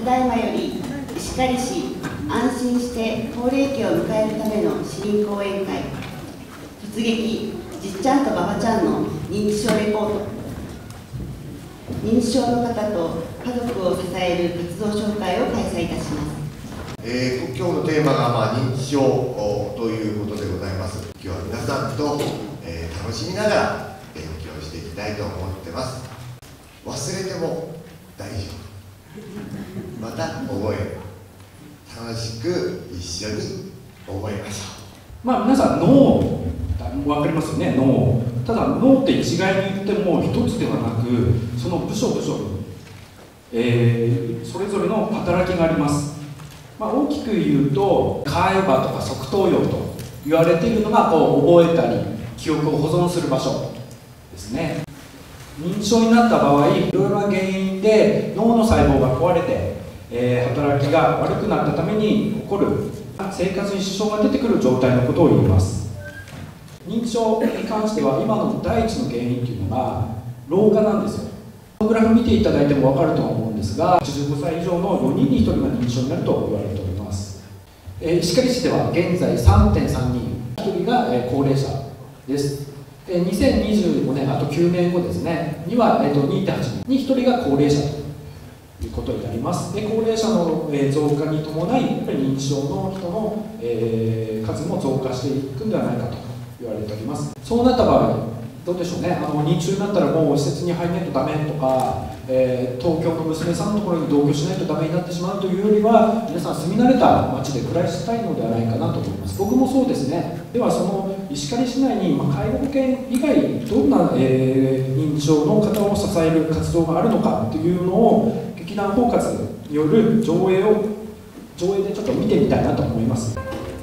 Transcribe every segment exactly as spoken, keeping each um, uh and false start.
ただいまより石狩市安心して高齢期を迎えるための市民講演会突撃じっちゃんとばばちゃんの認知症レポート、認知症の方と家族を支える活動紹介を開催いたします。 えー、今日のテーマが、まあ、認知症ということでございます。今日は皆さんと、えー、楽しみながら勉強していきたいと思ってます。忘れても大丈夫。また覚える。楽しく一緒に覚えましょう。まあ皆さん脳分かりますよね。脳。ただ脳って一概に言っても一つではなく、その部署部署に、えー、それぞれの働きがあります。まあ、大きく言うと会話とか側頭葉と言われているのがこう覚えたり記憶を保存する場所ですね。認知症になった場合、いろいろな原因で脳の細胞が壊れて、えー、働きが悪くなったために起こる生活に支障が出てくる状態のことを言います。認知症に関しては今の第一の原因というのが老化なんですよ。このグラフ見ていただいても分かると思うんですが、はちじゅうごさい以上のよにんにひとりが認知症になると言われております。えー、石狩市では現在 さんてんさんにん、ひとりが、えー、高齢者です。でにせんにじゅうごねん、あときゅうねんごですねには、えー、と にてんはちにんにひとりが高齢者ということになります。で高齢者の、えー、増加に伴いやっぱり認知症の人の、えー、数も増加していくんではないかと言われております。そうなった場合どうでしょうね。あの認知症になったらもう施設に入らないとダメとか、えー、東京の娘さんのところに同居しないとダメになってしまうというよりは、皆さん住み慣れた町で暮らしたいのではないかなと思います。僕もそうですね。ではその石狩市内に、まあ、介護保険以外どんな、えー、認知症の方を支える活動があるのかというのを劇団包括による上映を上映でちょっと見てみたいなと思います。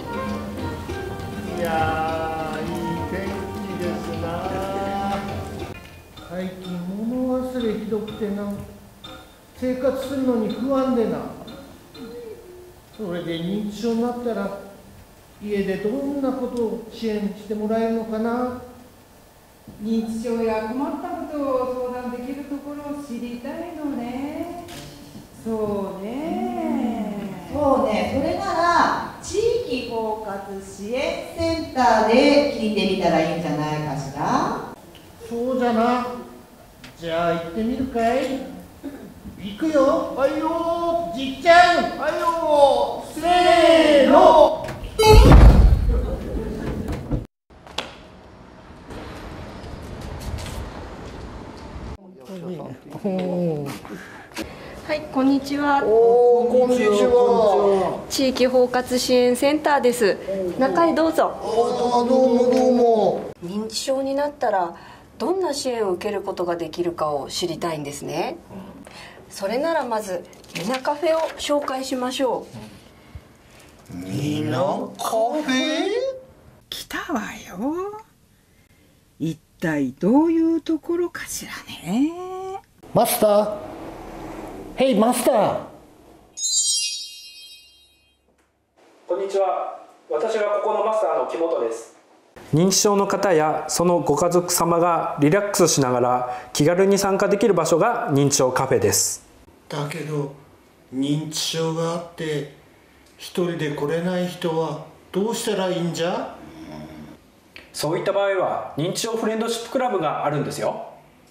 いやー、いい天気ですな。最近物忘れひどくてな、生活するのに不安でな。それで認知症になったら家でどんなことを支援してもらえるのかな。 認知症や困ったことを相談できるところを知りたいのね。そうね、 そうね、それなら地域包括支援センターで聞いてみたらいいんじゃないかしら。 そうじゃな。じゃあ行ってみるかい。行くよ。はいよ、じっちゃん。はいよ、せーの。 はい、こんにちは。 おー、こんにちは。 地域包括支援センターです。中へどうぞ。 あー、どうもどうも。 認知症になったらどんな支援を受けることができるかを知りたいんですね。それならまずみなカフェを紹介しましょう。みなカフェ？ 来たわよ。一体どういうところかしらね。 マスター。ヘイマスター。 こんにちは。私がここのマスターの木本です。認知症の方やそのご家族様がリラックスしながら気軽に参加できる場所が認知症カフェです。 だけど認知症があって一人で来れない人はどうしたらいいんじゃ？ そういった場合は認知症フレンドシップクラブがあるんですよ。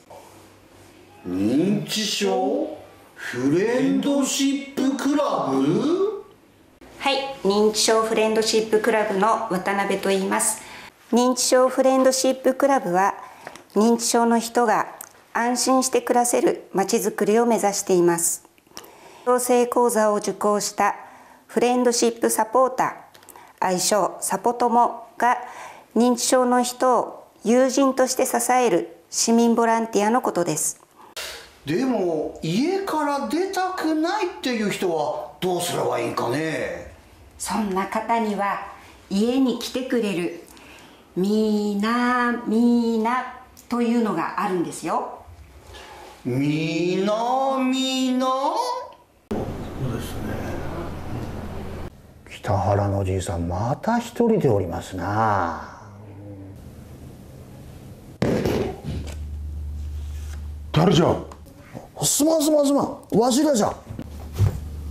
認知症フレンドシップクラブ？ はい、認知症フレンドシップクラブの渡辺と言います。認知症フレンドシップクラブは認知症の人が安心して暮らせるまちづくりを目指しています。養成講座を受講したフレンドシップサポーター、愛称サポ友が認知症の人を友人として支える市民ボランティアのことです。 でも家から出たくないっていう人はどうすればいいかね。 そんな方には家に来てくれるみなみなというのがあるんですよ。 みなみな？ そうですね。 北原のじいさんまた一人でおりますな。 誰じゃ？ すまんすまんすまん、わしらじゃ。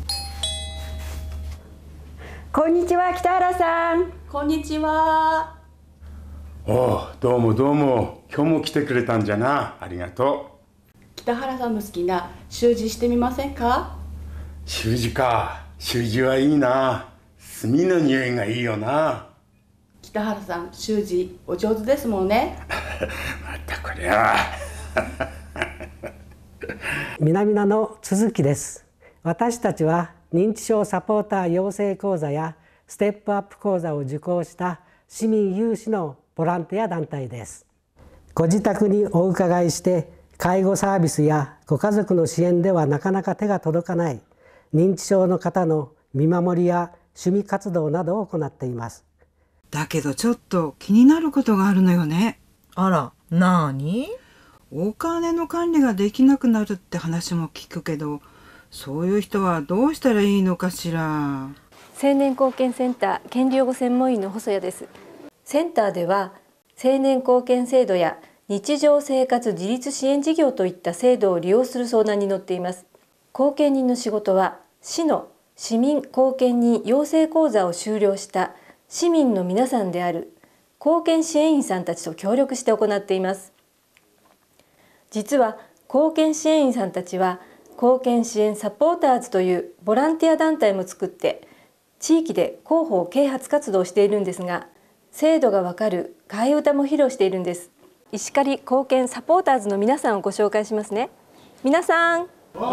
こんにちは、北原さん。 こんにちは。 おう、どうもどうも。今日も来てくれたんじゃな。ありがとう。 北原さんの好きな習字してみませんか？ 習字か。習字はいいな。炭の匂いがいいよな。 北原さん、習字お上手ですもんね。 またこれは。 南名の鈴木です。私たちは認知症サポーター養成講座やステップアップ講座を受講した市民有志のボランティア団体です。ご自宅にお伺いして介護サービスやご家族の支援ではなかなか手が届かない認知症の方の見守りや趣味活動などを行っています。 だけどちょっと気になることがあるのよね。 あら、なに？ お金の管理ができなくなるって話も聞くけど、そういう人はどうしたらいいのかしら。 青年貢献センター権利擁護専門員の細谷です。センターでは青年貢献制度や日常生活自立支援事業といった制度を利用する相談に乗っています。後見人の仕事は市の市民後見人養成講座を修了した市民の皆さんである後見支援員さんたちと協力して行っています。実は後見支援員さんたちは後見支援サポーターズというボランティア団体も作って地域で広報啓発活動をしているんですが、制度がわかる替え歌も披露しているんです。石狩後見サポーターズの皆さんをご紹介しますね。皆さん。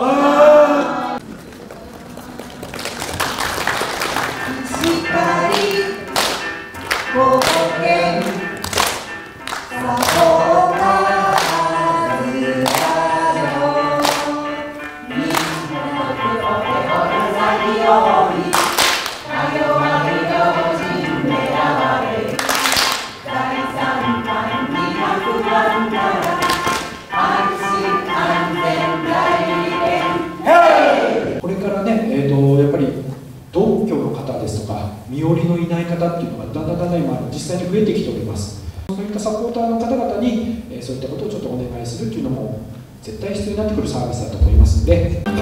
石狩後見サポーターズだよ。みんなの手を先よりかよわり同人狙われ第三番に不安なら安心安全代理店。 これからね、えーと、やっぱり同居の方ですとか身寄りのいない方っていうのがだんだんだんだん今実際に増えてきております。そういったサポーターの方々に、えー、そういったことをちょっとお願いするっていうのも絶対必要になってくるサービスだと思いますので。 認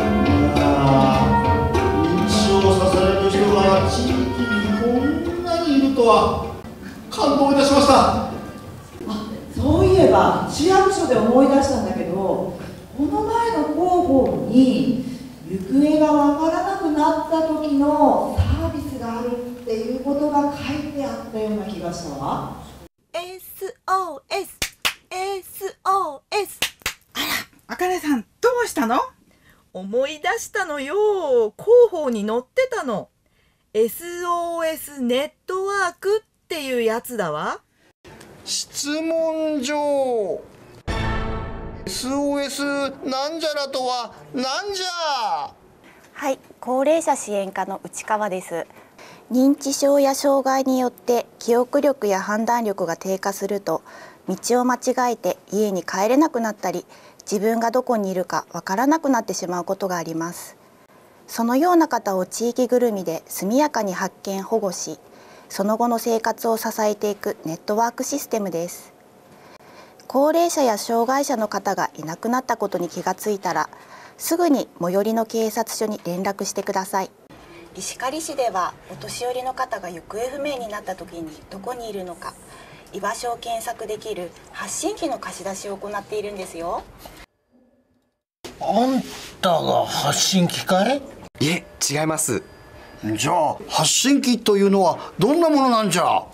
知症を支える人が地域にこんなにいるとは感動いたしました。 あ、そういえば市役所で思い出したんだけど、この前の広報に行方がわからなくなった時のサービスがあるっていうことが書いてあったような気がしたわ。 エスオーエス エスオーエス。 あら、あかねさんどうしたの？ 思い出したのよ。広報に載ってたの。 エスオーエス ネットワークっていうやつだわ。 質問状。 エスオーエス なんじゃらとはなんじゃ。 はい、高齢者支援課の内川です。認知症や障害によって記憶力や判断力が低下すると、道を間違えて家に帰れなくなったり、自分がどこにいるかわからなくなってしまうことがあります。そのような方を地域ぐるみで速やかに発見保護し、その後の生活を支えていくネットワークシステムです。高齢者や障害者の方がいなくなったことに気がついたら、すぐに最寄りの警察署に連絡してください。石狩市ではお年寄りの方が行方不明になった時にどこにいるのか、居場所を検索できる発信機の貸し出しを行っているんですよ。 あんたが発信機かい？ いえ、違います。 じゃあ発信機というのはどんなものなんじゃ？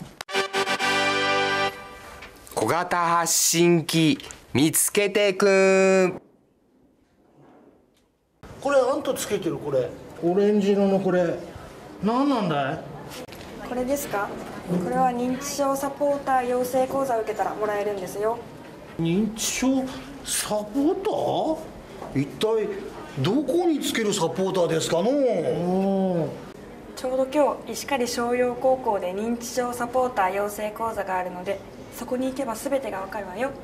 小型発信機見つけてくん。 これあんたつけてるこれオレンジ色のこれ何なんだい？ これですか？これは認知症サポーター養成講座を受けたらもらえるんですよ。 認知症サポーター？一体どこにつけるサポーターですかの？ ちょうど今日石狩商陽高校で認知症サポーター養成講座があるので、そこに行けば全てがわかるわよ。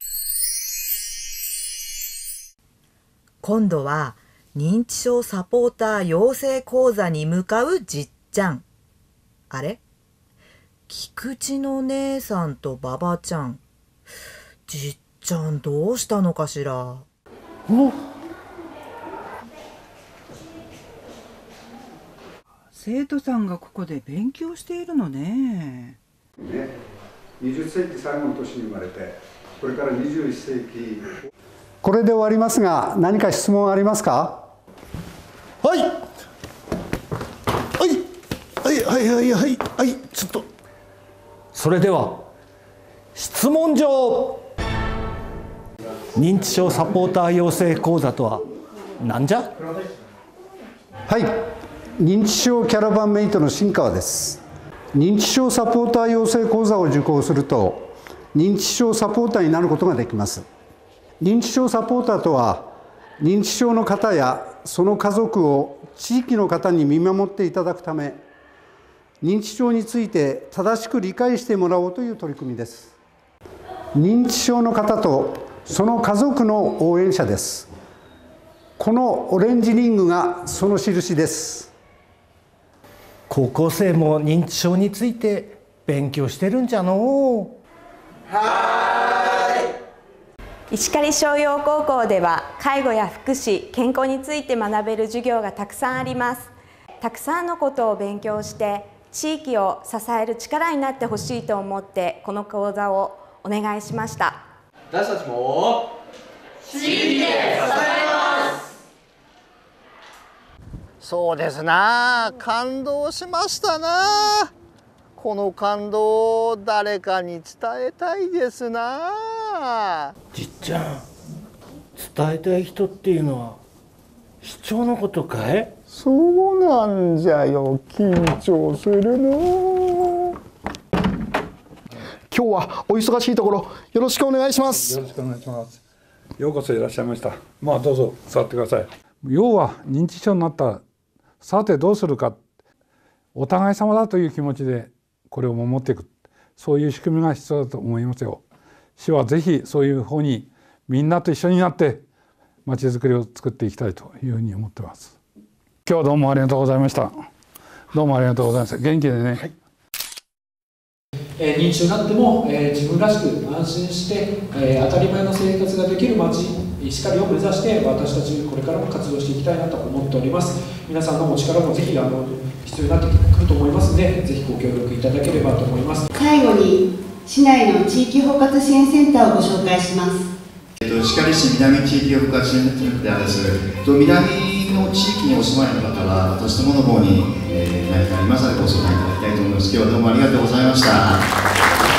今度は認知症サポーター養成講座に向かうじっちゃん。あれ？菊池の姉さんと馬場ちゃん。じっちゃんどうしたのかしら。 生徒さんがここで勉強しているのね。 ね、にじゅっせいき最後の年に生まれて、これからにじゅういっせいき。これで終わりますが、何か質問ありますか？はい。はいはいはいはいはいはい、ちょっと。それでは質問状。認知症サポーター養成講座とは何じゃ？はい、認知症キャラバンメイトの新川です。認知症サポーター養成講座を受講すると認知症サポーターになることができます。認知症サポーターとは、認知症の方やその家族を地域の方に見守っていただくため、認知症について正しく理解してもらおうという取り組みです。認知症の方とその家族の応援者です。このオレンジリングがその印です。高校生も認知症について勉強してるんじゃのう。 石狩商陽高校では介護や福祉、健康について学べる授業がたくさんあります。たくさんのことを勉強して地域を支える力になってほしいと思ってこの講座をお願いしました。 私たちも地域で支えます。 そうですな、感動しましたな。この感動を誰かに伝えたいですな。 じっちゃん、伝えたい人っていうのは市長のことかい？ そうなんじゃよ、緊張するの。今日はお忙しいところよろしくお願いします。 よろしくお願いします。ようこそいらっしゃいました。まあどうぞ座ってください。要は認知症になったらさてどうするか、お互い様だという気持ちでこれを守っていく、そういう仕組みが必要だと思いますよ。市はぜひそういう方にみんなと一緒になってまちづくりを作っていきたいというふうに思ってます。今日はどうもありがとうございました。どうもありがとうございました。元気でね。はい、 えー、認知症になっても、えー、自分らしく安心して、えー、当たり前の生活ができる町石狩を目指して私たちこれからも活動していきたいなと思っております。皆さんのお力もぜひあの必要になってくると思いますので、ぜひご協力いただければと思います。 最後に市内の地域包括支援センターをご紹介します。 えっと、石狩市南地域包括支援センターです。えっと、南の地域にお住まいの方は私どもの方に、えー、何かありましたらご相談いただきたいと思います。今日はどうもありがとうございました。